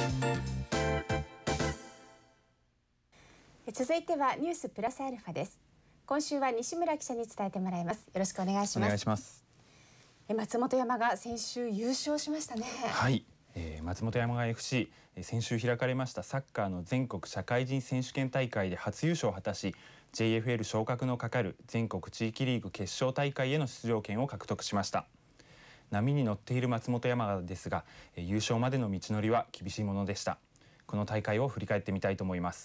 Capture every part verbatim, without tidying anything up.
続いてはニュースプラスアルファです。今週は西村記者に伝えてもらいます。よろしくお願いします。 お願いします。 松本山が先週優勝しましたね。 はい、えー、松本山雅 エフシー、先週開かれましたサッカーの全国社会人選手権大会で初優勝を果たし、 ジェイエフエル 昇格のかかる全国地域リーグ決勝大会への出場権を獲得しました。波に乗っている松本山雅ですが、優勝までの道のりは厳しいものでした。この大会を振り返ってみたいと思います。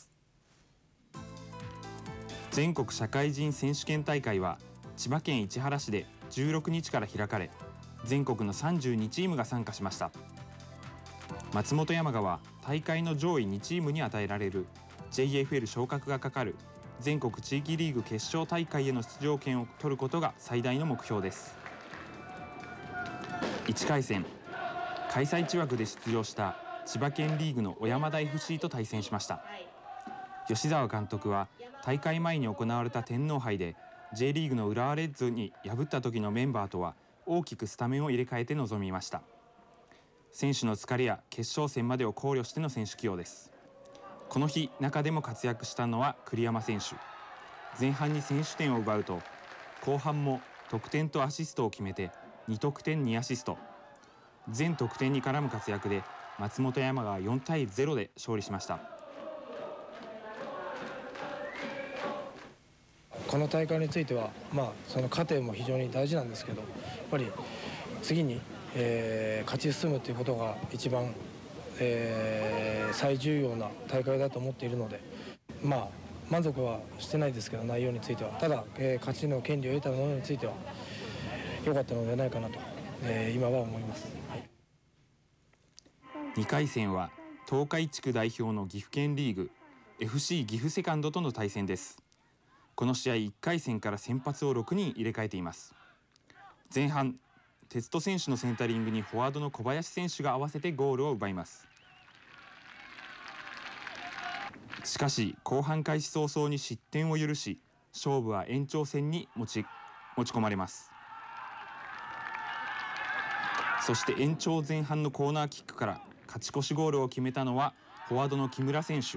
全国社会人選手権大会は千葉県市原市でじゅうろくにちから開かれ、全国のさんじゅうにチームが参加しました。松本山雅は大会の上位にチームに与えられる ジェイエフエル 昇格がかかる全国地域リーグ決勝大会への出場権を取ることが最大の目標です。いっかい戦、開催地枠で出場した千葉県リーグの小山田 エフシー と対戦しました。吉澤監督は大会前に行われた天皇杯で J リーグの浦和レッズに破った時のメンバーとは大きくスタメンを入れ替えて臨みました。選手の疲れや決勝戦までを考慮しての選手起用です。この日中でも活躍したのは栗山選手。前半に先取点を奪うと、後半も得点とアシストを決めてにとくてんにアシスト、全得点に絡む活躍で松本山がよんたいゼロで勝利しました。 この大会については、まあ、その過程も非常に大事なんですけど、やっぱり次に、えー、勝ち進むということが一番、えー、最重要な大会だと思っているので、まあ、満足はしてないですけど、内容についてはただ、えー、勝ちの権利を得たものについては良かったのではないかなと、えー、今は思います。はい、 にかい戦は東海地区代表の岐阜県リーグ エフシー 岐阜セカンドとの対戦です。この試合いっかい戦から先発をろくにん入れ替えています。前半、鉄人選手のセンタリングにフォワードの小林選手が合わせてゴールを奪います。しかし後半開始早々に失点を許し、勝負は延長戦に持ち、持ち込まれます。そして延長前半のコーナーキックから勝ち越しゴールを決めたのはフォワードの木村選手。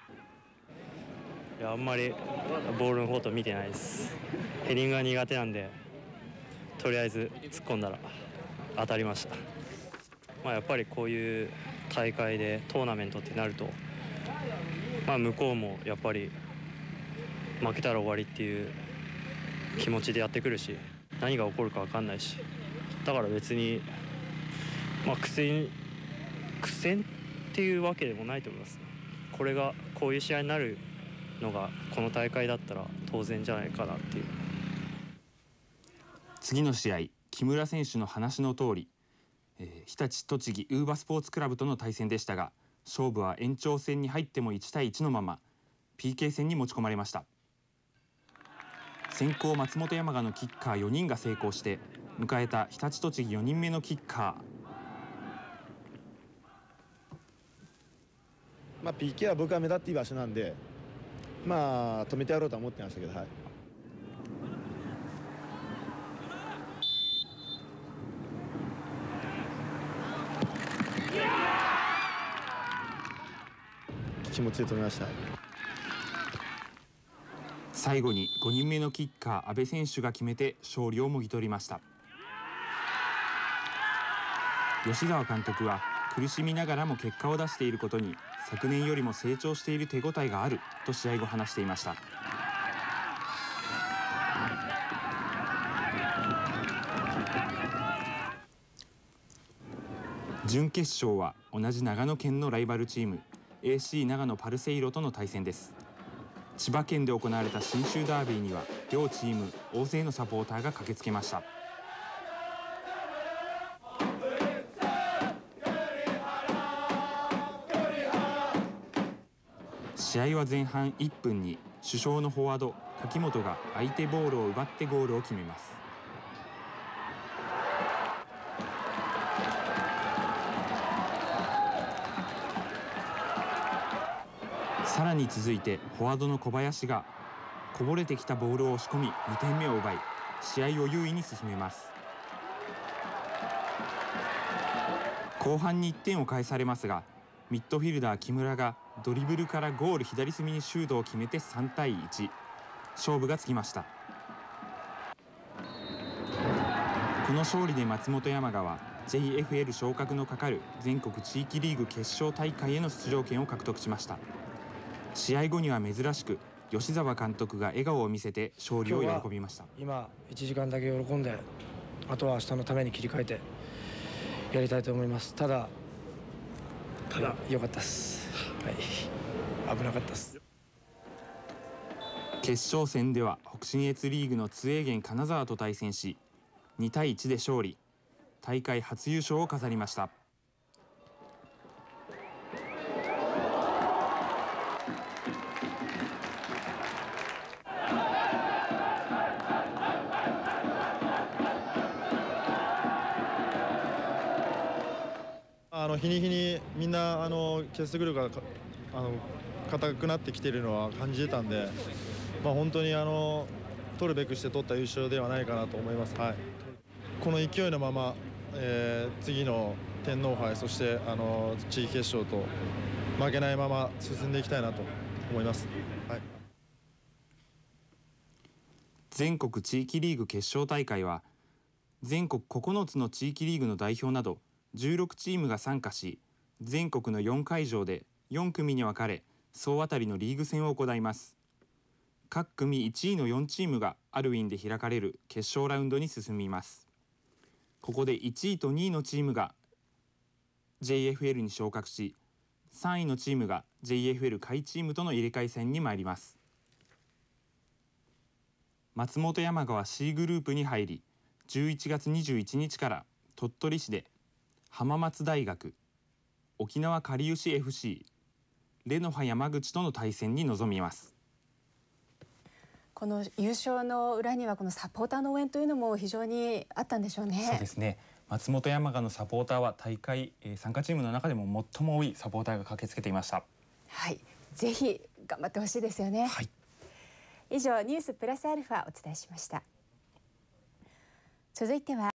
いや、あんまりボールのこと見てないです。ヘディングが苦手なんで、とりあえず突っ込んだら当たりました。まあ、やっぱりこういう大会でトーナメントってなると、まあ、向こうもやっぱり負けたら終わりっていう気持ちでやってくるし、何が起こるか分かんないし、だから別に、まあ、苦戦苦戦っていうわけでもないと思いますね。これがこういう試合になるのがこの大会だったら当然じゃないかなっていう。 次の試合、木村選手の話の通り、えー、日立栃木ウーバスポーツクラブとの対戦でしたが、勝負は延長戦に入ってもいちたいいちのまま ピーケー 戦に持ち込まれました。先攻松本山雅のキッカーよにんが成功して迎えた日立栃木よにんめのキッカー。 まあ、ピーケー は僕は目立っていい場所なんで、まあ止めてやろうとは思ってましたけど、はい、気持ちで止めました。 最後にごにんめのキッカー阿部選手が決めて勝利をもぎ取りました。吉澤監督は苦しみながらも結果を出していることに昨年よりも成長している手応えがあると試合後話していました。準決勝は同じ長野県のライバルチーム エーシー 長野パルセイロとの対戦です。千葉県で行われた信州ダービーには両チーム大勢のサポーターが駆けつけました。試合は前半いっぷんに主将のフォワード柿本が相手ボールを奪ってゴールを決めます。さらに続いてフォワードの小林がこぼれてきたボールを押し込みにてんめを奪い試合を優位に進めます。後半にいってんを返されますがミッドフィルダー木村がドリブルからゴール左隅にシュートを決めてさんたいいち、勝負がつきました。この勝利で松本山雅は ジェイエフエル 昇格のかかる全国地域リーグ決勝大会への出場権を獲得しました。試合後には珍しく吉澤監督が笑顔を見せて勝利を喜びました。 今いちじかんだけ喜んで、あとは明日のために切り替えてやりたいと思います。ただただ良かったです、はい、危なかったです。 決勝戦では北信越リーグの津英源金沢と対戦しにたいいちで勝利、大会初優勝を飾りました。 あの日に日にみんなあの結束力があの硬くなってきているのは感じてたんで、まあ、本当にあの取るべくして取った優勝ではないかなと思います。はい、この勢いのまま、えー、次の天皇杯、そしてあの地域決勝と負けないまま進んでいきたいなと思います。はい、 全国地域リーグ決勝大会は全国ここのつの地域リーグの代表などじゅうろくチームが参加し、全国のよんかいじょうでよんくみに分かれ総当たりのリーグ戦を行います。各組いちいのよんチームがアルウィンで開かれる決勝ラウンドに進みます。ここでいちいとにいのチームが ジェイエフエル に昇格し、さんいのチームが ジェイエフエル 下位チームとの入れ替え戦に参ります。松本山雅は C グループに入り、じゅういちがつにじゅういちにちから鳥取市で浜松大学、沖縄かりゆし エフシー、レノファ山口との対戦に臨みます。 この優勝の裏にはこのサポーターの応援というのも非常にあったんでしょうね。 そうですね。松本山雅のサポーターは大会、えー、参加チームの中でも最も多いサポーターが駆けつけていました。 はい、ぜひ頑張ってほしいですよね。 はい、 以上ニュースプラスアルファお伝えしました。続いては